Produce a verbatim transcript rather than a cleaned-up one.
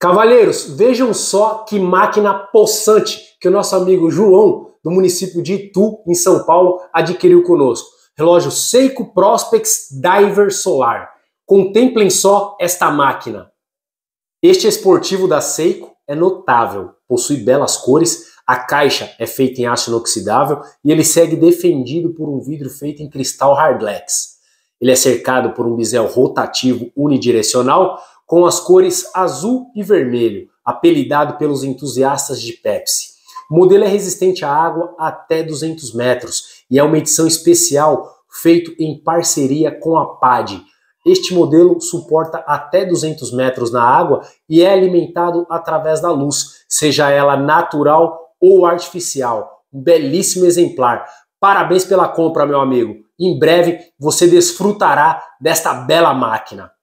Cavalheiros, vejam só que máquina possante que o nosso amigo João, do município de Itu, em São Paulo, adquiriu conosco. Relógio Seiko Prospex Diver Solar. Contemplem só esta máquina. Este esportivo da Seiko é notável, possui belas cores, a caixa é feita em aço inoxidável e ele segue defendido por um vidro feito em cristal Hardlex. Ele é cercado por um bisel rotativo unidirecional com as cores azul e vermelho, apelidado pelos entusiastas de Pepsi. O modelo é resistente à água até duzentos metros e é uma edição especial feito em parceria com a P A D. Este modelo suporta até duzentos metros na água e é alimentado através da luz, seja ela natural ou artificial. Um belíssimo exemplar. Parabéns pela compra, meu amigo. Em breve você desfrutará desta bela máquina.